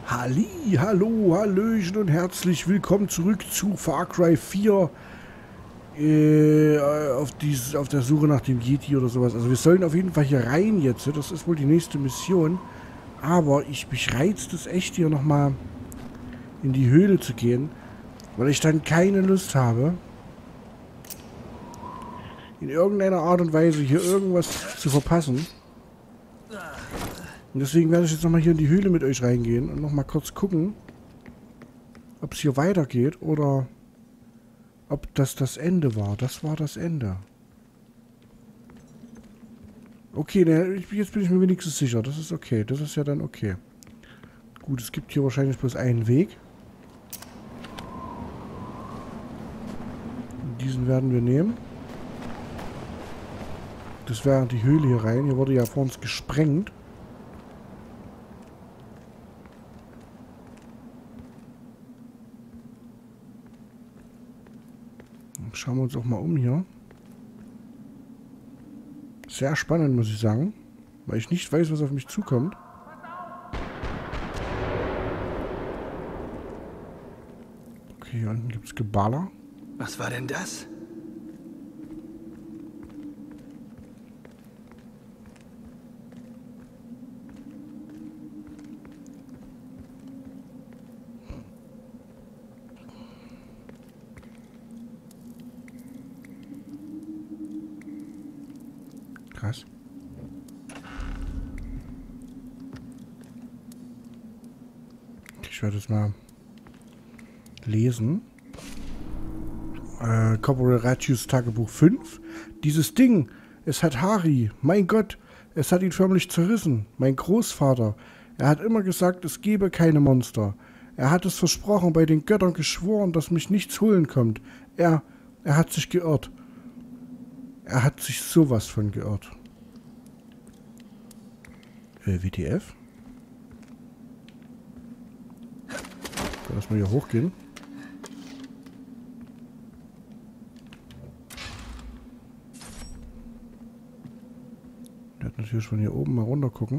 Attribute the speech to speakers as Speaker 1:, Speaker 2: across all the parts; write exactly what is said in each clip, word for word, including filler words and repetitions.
Speaker 1: Halli, hallo, hallöchen und herzlich willkommen zurück zu Far Cry vier. Äh, auf, dies, auf der Suche nach dem Yeti oder sowas. Also wir sollen auf jeden Fall hier rein jetzt. Das ist wohl die nächste Mission. Aber ich, mich reizt es echt, hier nochmal in die Höhle zu gehen. Weil ich dann keine Lust habe, in irgendeiner Art und Weise hier irgendwas zu verpassen. Und deswegen werde ich jetzt nochmal hier in die Höhle mit euch reingehen und nochmal kurz gucken, ob es hier weitergeht oder ob das das Ende war. Das war das Ende. Okay, ne, jetzt bin ich mir wenigstens sicher. Das ist okay. Das ist ja dann okay. Gut, es gibt hier wahrscheinlich bloß einen Weg. Diesen werden wir nehmen. Das wäre die Höhle hier rein. Hier wurde ja vor uns gesprengt. Schauen wir uns auch mal um hier. Sehr spannend, muss ich sagen. Weil ich nicht weiß, was auf mich zukommt. Okay, hier unten gibt es Geballer.
Speaker 2: Was war denn das?
Speaker 1: Krass. Ich werde es mal lesen. Äh, Corporal Ratius Tagebuch fünf. Dieses Ding, es hat Hari. Mein Gott, es hat ihn förmlich zerrissen. Mein Großvater. Er hat immer gesagt, es gebe keine Monster. Er hat es versprochen, bei den Göttern geschworen, dass mich nichts holen kommt. Er, er hat sich geirrt. Er hat sich sowas von geirrt. Äh, W T F? Lass mal hier hochgehen. Der hat natürlich von hier oben mal runter gucken.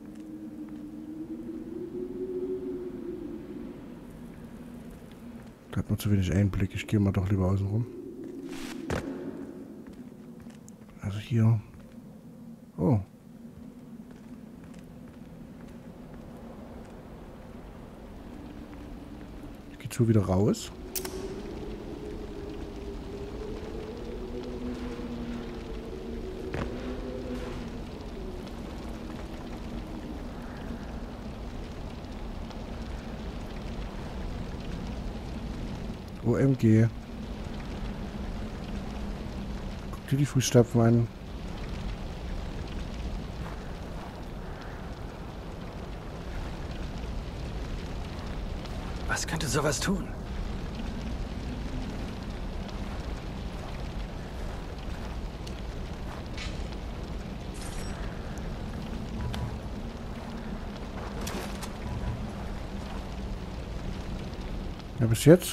Speaker 1: Da hat man zu wenig Einblick. Ich gehe mal doch lieber außen rum. Also hier. Oh. Ich gehe zu wieder raus. O M G. Guck dir die Fußstapfen an.
Speaker 2: Was könnte sowas tun?
Speaker 1: Ja, bis jetzt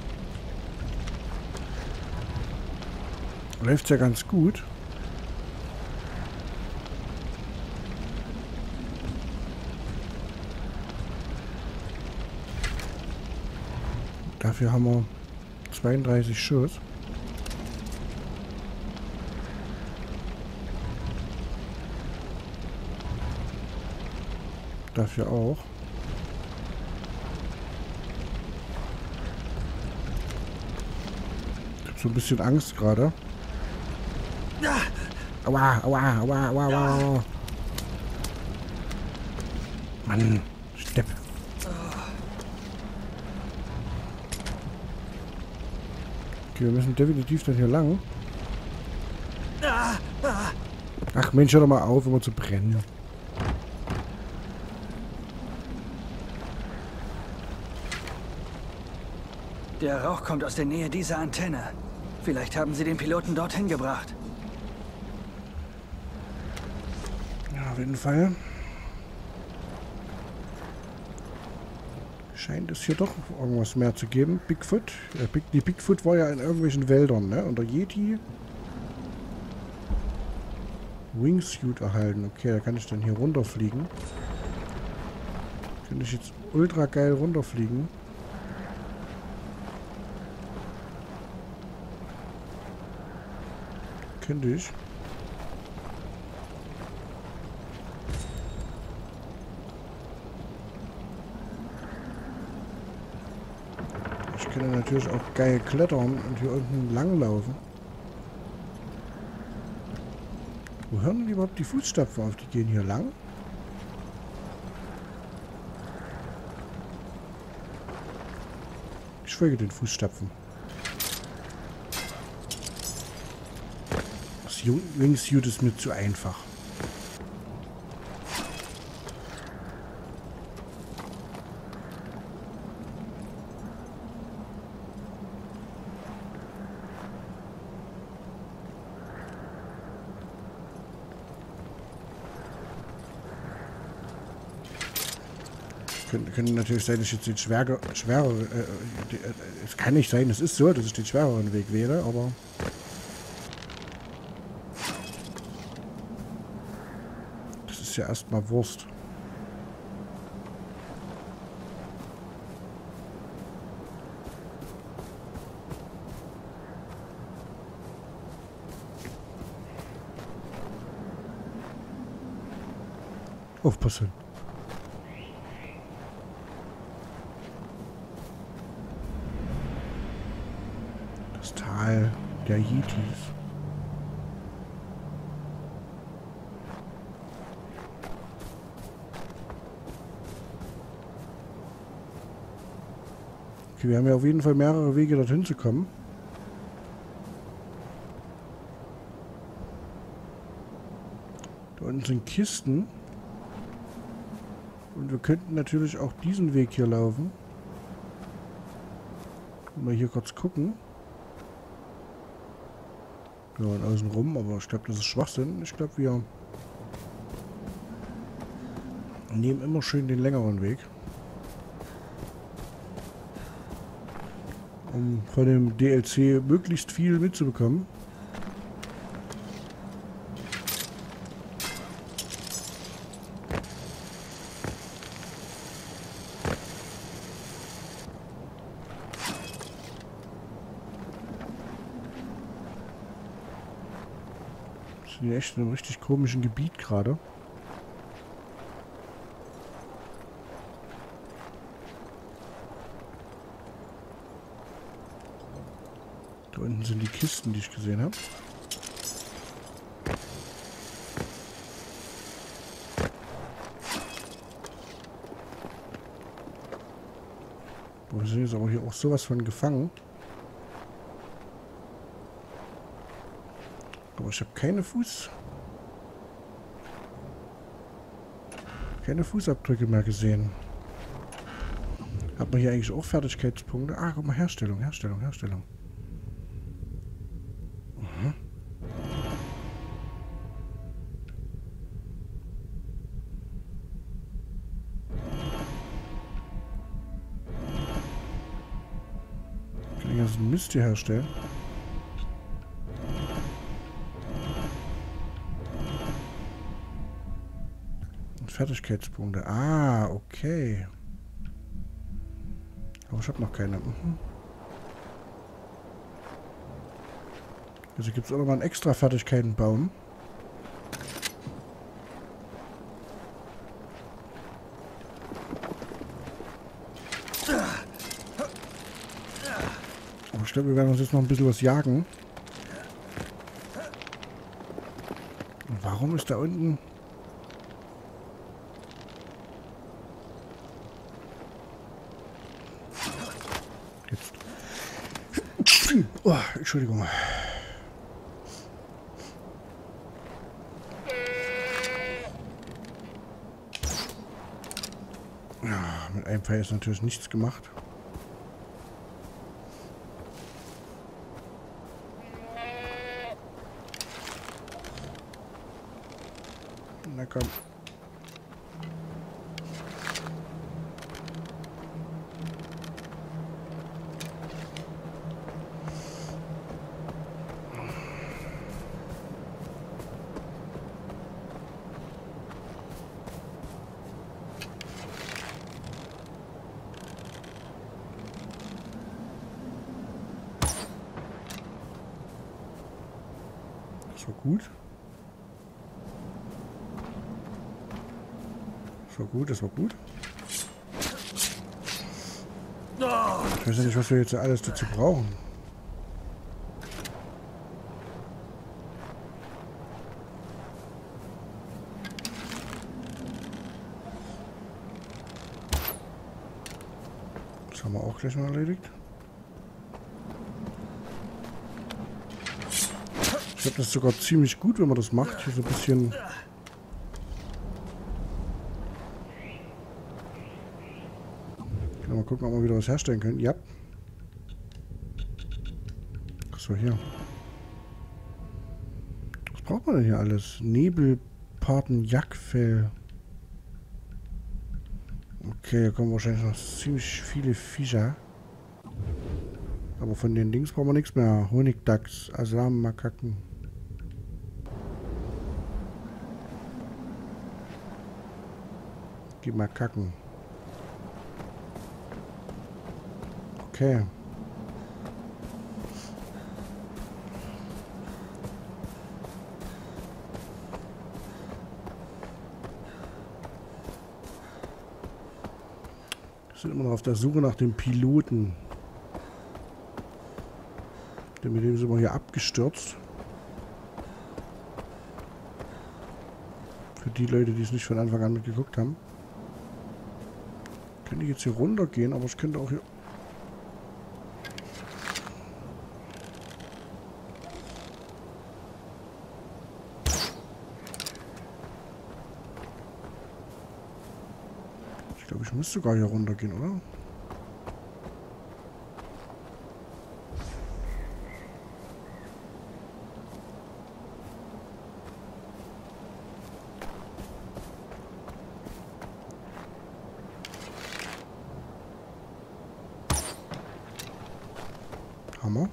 Speaker 1: läuft ja ganz gut. Dafür haben wir zweiunddreißig Schuss. Dafür auch. Ich habe so ein bisschen Angst gerade. Aua, aua, aua, aua, aua. Mann, Stepp. Okay, wir müssen definitiv dann hier lang. Ach Mensch, hör doch mal auf, immer zu brennen.
Speaker 2: Der Rauch kommt aus der Nähe dieser Antenne. Vielleicht haben sie den Piloten dorthin gebracht.
Speaker 1: Ja, auf jeden Fall. Scheint es hier doch irgendwas mehr zu geben. Bigfoot. Äh, Big, die Bigfoot war ja in irgendwelchen Wäldern, ne? Und der Yeti. Wingsuit erhalten. Okay, da kann ich dann hier runterfliegen. Könnte ich jetzt ultra geil runterfliegen. Könnte ich. Ich könnte natürlich auch geil klettern und hier unten langlaufen. Wo hören denn überhaupt die Fußstapfen auf? Die gehen hier lang. Ich folge den Fußstapfen. Das Wingsuit ist mir zu einfach. Könnte, könnte natürlich sein, dass ich jetzt den schwerer, schwerer äh, äh, es kann nicht sein, es ist so, dass ich den schwereren Weg wähle, aber das ist ja erstmal Wurst. Aufpassen. Das Tal der Yetis. Okay, wir haben ja auf jeden Fall mehrere Wege dorthin zu kommen. Da unten sind Kisten. Und wir könnten natürlich auch diesen Weg hier laufen. Mal hier kurz gucken. Ja, und außen rum, aber ich glaube, das ist Schwachsinn. Ich glaube, wir nehmen immer schön den längeren Weg. Um von dem D L C möglichst viel mitzubekommen. Wir sind echt in einem richtig komischen Gebiet gerade. Da unten sind die Kisten, die ich gesehen habe. Boah, wir sind jetzt aber hier auch sowas von gefangen. Aber ich habe keine Fuß... keine Fußabdrücke mehr gesehen. Hat man hier eigentlich auch Fertigkeitspunkte? Ah, guck mal, Herstellung, Herstellung, Herstellung. Mhm. Ich kann den ganzen Mist hier herstellen. Fertigkeitspunkte. Ah, okay. Aber ich habe noch keine. Mhm. Also gibt es auch noch mal einen extra Fertigkeitenbaum. Aber ich glaube, wir werden uns jetzt noch ein bisschen was jagen. Und warum ist da unten... Jetzt. Oh, Entschuldigung. Ja, mit einem Pfeil ist natürlich nichts gemacht. Na komm. Das war gut. Das war gut, das war gut. Ich weiß ja nicht, was wir jetzt alles dazu brauchen. Das haben wir auch gleich mal erledigt. Ich glaube, das ist sogar ziemlich gut, wenn man das macht. Hier so ein bisschen... Mal gucken, ob wir wieder was herstellen können. Ja. So, hier. Was braucht man denn hier alles? Nebelparten, Jagdfell. Okay, hier kommen wahrscheinlich noch ziemlich viele Viecher. Aber von den Dings brauchen wir nichts mehr. Honigdachs, Asam, Makaken. Die Makaken. Okay. Wir sind immer noch auf der Suche nach dem Piloten. Denn mit dem sind wir hier abgestürzt. Für die Leute, die es nicht von Anfang an mitgeguckt haben. Könnte ich jetzt hier runtergehen, aber ich könnte auch hier... Ich glaube, ich muss sogar hier runtergehen, oder? Hammer.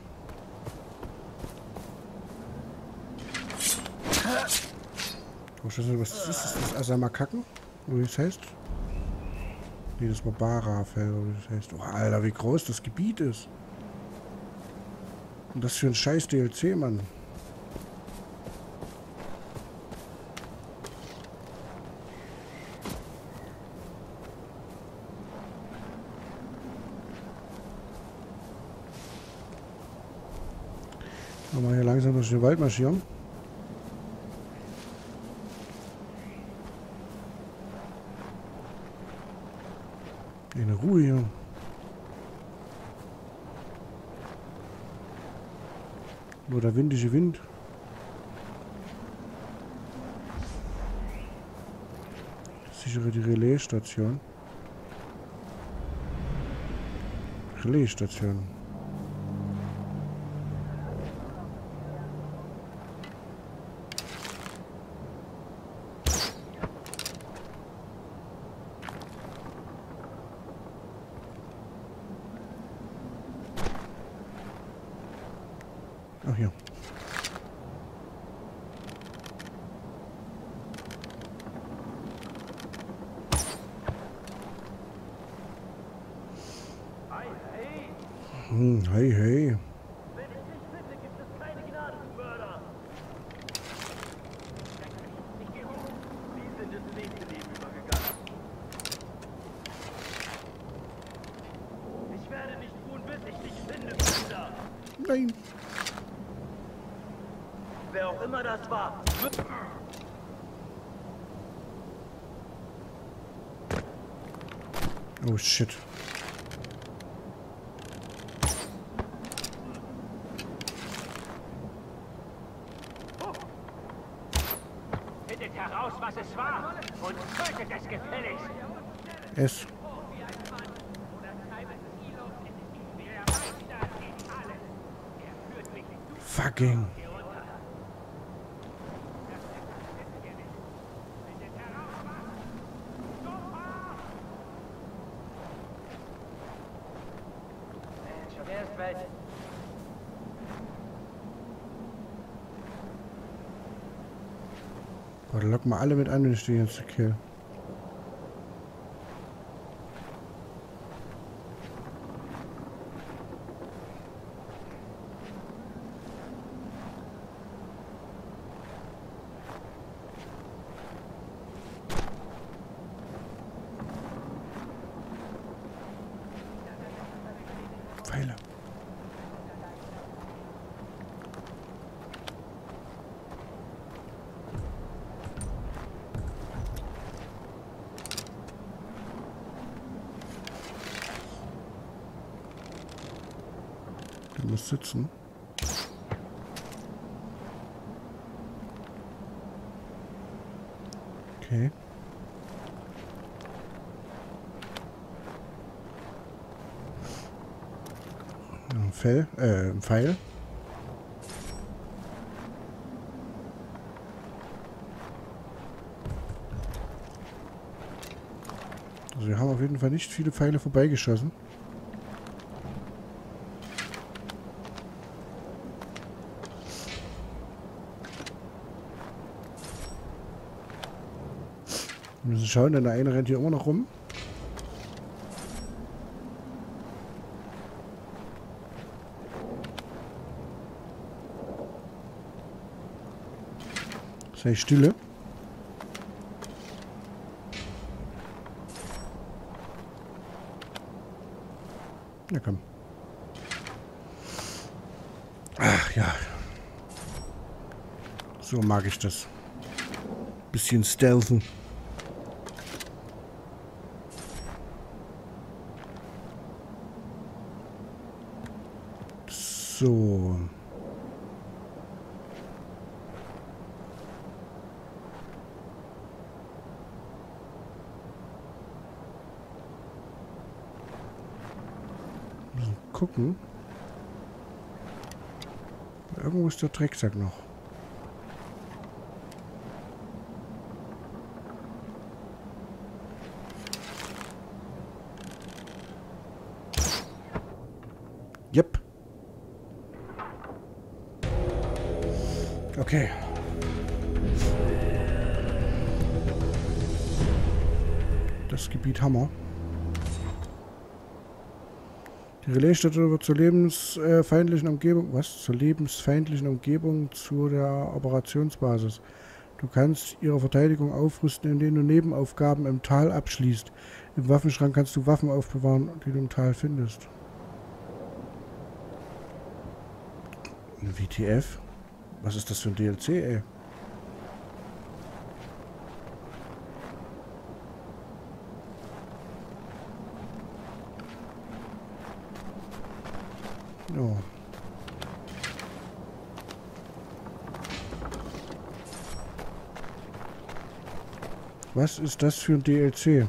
Speaker 1: Oh, ich weiß nicht, was das ist. Ist das Asamakaken? Wie das heißt? Nee, das war Barafel, oder wie das heißt. Oh, Alter, wie groß das Gebiet ist. Und das für ein scheiß D L C, Mann. Mal hier langsam durch den Wald marschieren. In Ruhe hier. Nur der windige Wind. Sichere die Relaisstation. Relaisstation. Ach ja. Hm, hey, hey.
Speaker 3: Wenn ich dich finde, gibt es keine Gnade für Mörder. Ich gehe hoch. Sie sind ins nächste Leben übergegangen. Ich werde nicht ruhen, bis ich dich finde, Sünder.
Speaker 1: Nein.
Speaker 3: Wer auch immer das war.
Speaker 1: Oh shit.
Speaker 3: Findet heraus, was es war und tötet es gefälligst.
Speaker 1: Es. Fucking.
Speaker 3: Wer ist welch?
Speaker 1: Warte, lock mal alle mit ein, wenn ich den jetzt kill. Du musst sitzen. Okay. Ein Fell, äh, ein Pfeil. Also wir haben auf jeden Fall nicht viele Pfeile vorbeigeschossen. Wir müssen schauen, denn der eine rennt hier immer noch rum. Sei stille. Na komm. Ach ja. So mag ich das. Bisschen stealthen. So. Gucken. Irgendwo ist der Drecksack noch. Yep. Okay. Das Gebiet haben wir. Die Relaisstätte wird zur lebensfeindlichen Umgebung, was? Zur lebensfeindlichen Umgebung zu der Operationsbasis. Du kannst ihre Verteidigung aufrüsten, indem du Nebenaufgaben im Tal abschließt. Im Waffenschrank kannst du Waffen aufbewahren, die du im Tal findest. Ein W T F? Was ist das für ein D L C, ey? Oh. Was ist das für ein D L C?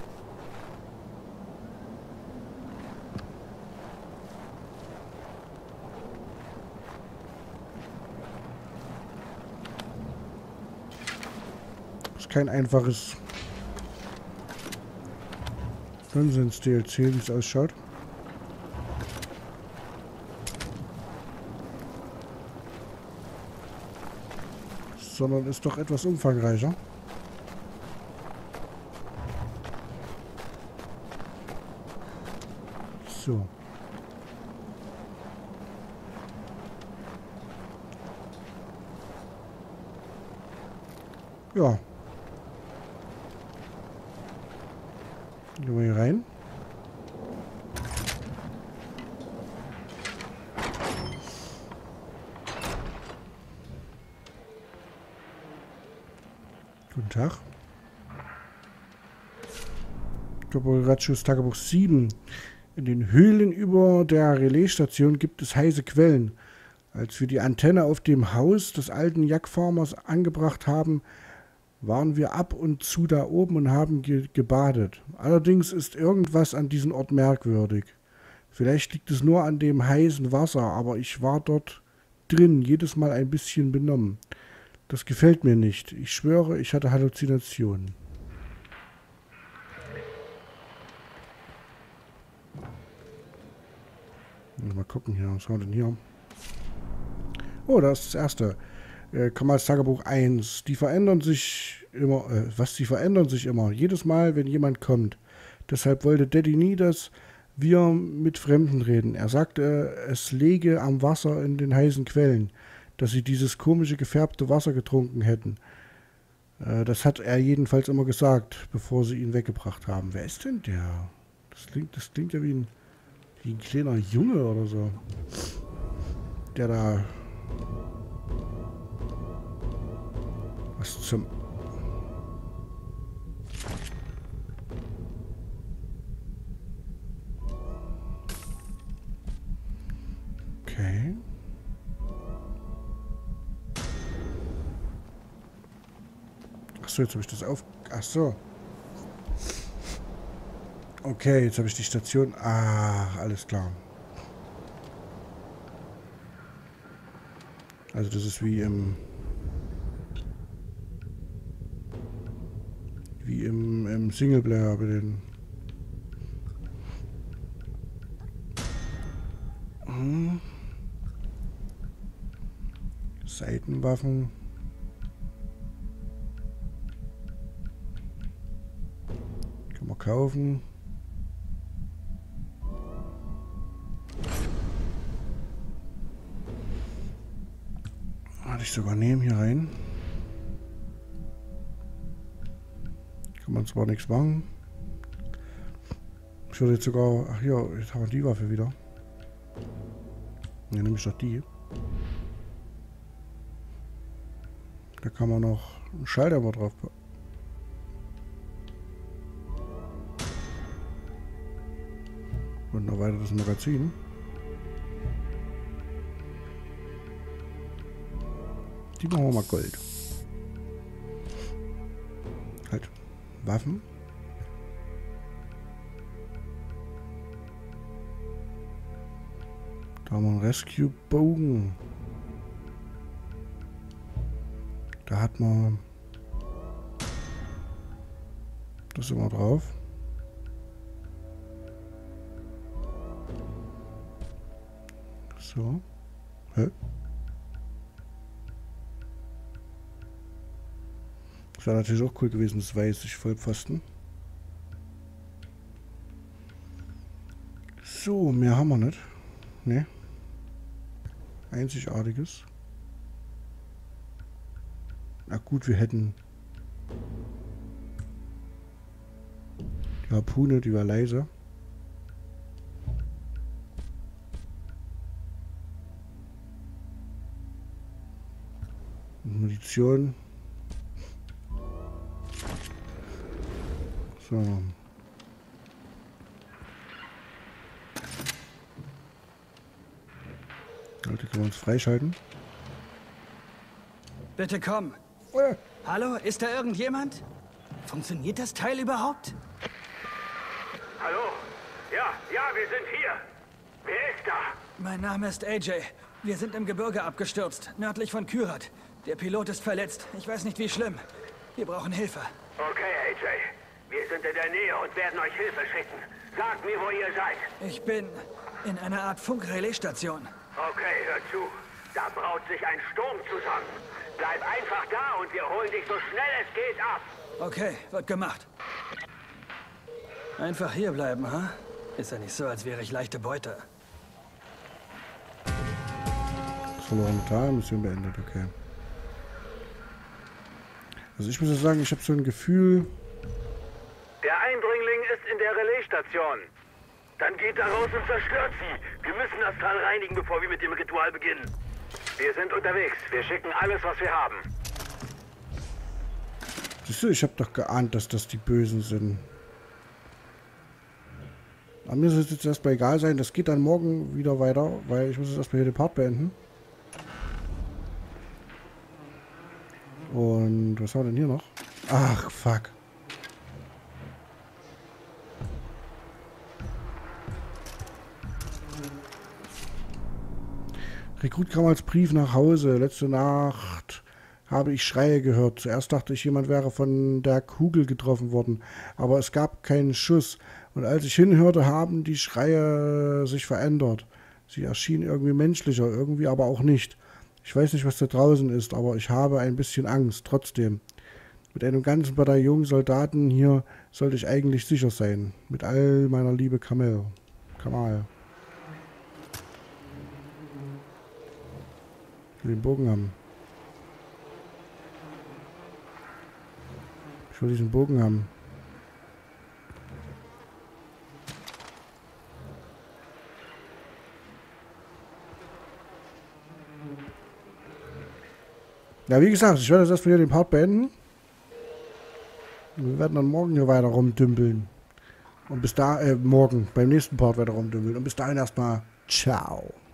Speaker 1: Das ist kein einfaches Nonsens-D L C, wie es ausschaut. Sondern ist doch etwas umfangreicher. So. Ja. Gehen wir hier rein. Guten Tag. Toporatius Tagebuch sieben. In den Höhlen über der Relaisstation gibt es heiße Quellen. Als wir die Antenne auf dem Haus des alten Jagdfarmers angebracht haben, waren wir ab und zu da oben und haben ge gebadet. Allerdings ist irgendwas an diesem Ort merkwürdig. Vielleicht liegt es nur an dem heißen Wasser, aber ich war dort drin, jedes Mal ein bisschen benommen. Das gefällt mir nicht. Ich schwöre, ich hatte Halluzinationen. Mal gucken hier, was haben wir denn hier? Oh, das ist das erste. Äh, Kamals Tagebuch eins. Die verändern sich immer. Äh, was? Die verändern sich immer. Jedes Mal, wenn jemand kommt. Deshalb wollte Daddy nie, dass wir mit Fremden reden. Er sagte, es läge am Wasser in den heißen Quellen, dass sie dieses komische gefärbte Wasser getrunken hätten. Äh, das hat er jedenfalls immer gesagt, bevor sie ihn weggebracht haben. Wer ist denn der? Das klingt, das klingt ja wie ein, wie ein kleiner Junge oder so. Der da... Was zum... Achso, jetzt habe ich das auf... Achso. Okay, jetzt habe ich die Station... Ah, alles klar. Also das ist wie im... Wie im, im Singleplayer bei den... Hm. Seitenwaffen. Kann man kaufen. Hatte ich sogar nehmen hier rein. Kann man zwar nichts machen. Ich würde jetzt sogar... Ach ja, jetzt haben wir die Waffe wieder. Dann nehme ich doch die. Da kann man noch einen Schalter mal drauf packen. Und noch weiter das Magazin. Die machen wir mal Gold. Halt. Waffen. Da haben wir einen Rescue-Bogen. Da hat man das immer drauf. So. Hä? Das wäre natürlich auch cool gewesen, das weiß ich, Vollpfosten. So, mehr haben wir nicht. Ne? Einzigartiges. Na gut, wir hätten die Harpune, die war leise. Und Munition. So. Leute, können wir uns freischalten?
Speaker 2: Bitte komm.
Speaker 1: Äh.
Speaker 2: Hallo, ist da irgendjemand? Funktioniert das Teil überhaupt?
Speaker 3: Hallo? Ja, ja, wir sind hier. Wer ist da?
Speaker 2: Mein Name ist A J. Wir sind im Gebirge abgestürzt, nördlich von Kyrat. Der Pilot ist verletzt. Ich weiß nicht, wie schlimm. Wir brauchen Hilfe.
Speaker 3: Okay, A J. Wir sind in der Nähe und werden euch Hilfe schicken. Sagt mir, wo ihr seid.
Speaker 2: Ich bin in einer Art Funkrelaisstation.
Speaker 3: Okay, hör zu. Da braut sich ein Sturm zusammen. Bleib einfach da und wir holen dich so schnell es geht ab.
Speaker 2: Okay, wird gemacht. Einfach hier bleiben, ha? Ist ja nicht so, als wäre ich leichte Beute.
Speaker 1: Verlorene Tal, Mission beendet, okay. Also ich muss ja sagen, ich habe so ein Gefühl...
Speaker 3: Der Eindringling ist in der Relaisstation. Dann geht da raus und zerstört sie. Wir müssen das Tal reinigen, bevor wir mit dem Ritual beginnen. Wir sind unterwegs. Wir schicken alles, was wir haben.
Speaker 1: Siehst du, ich habe doch geahnt, dass das die Bösen sind. Aber mir soll es jetzt erstmal egal sein. Das geht dann morgen wieder weiter, weil ich muss jetzt erstmal hier den Part beenden. Und was haben wir denn hier noch? Ach, fuck. Rekrut kam als Brief nach Hause. Letzte Nacht habe ich Schreie gehört. Zuerst dachte ich, jemand wäre von der Kugel getroffen worden. Aber es gab keinen Schuss. Und als ich hinhörte, haben die Schreie sich verändert. Sie erschienen irgendwie menschlicher, irgendwie aber auch nicht. Ich weiß nicht, was da draußen ist, aber ich habe ein bisschen Angst, trotzdem. Mit einem ganzen Bataillon Soldaten hier sollte ich eigentlich sicher sein. Mit all meiner Liebe Kamel. Kamal. Ich will den Bogen haben. Ich will diesen Bogen haben. Ja, wie gesagt, ich werde jetzt erstmal hier den Part beenden. Wir werden dann morgen hier weiter rumdümpeln. Und bis da, äh, morgen, beim nächsten Part weiter rumdümpeln. Und bis dahin erstmal, ciao.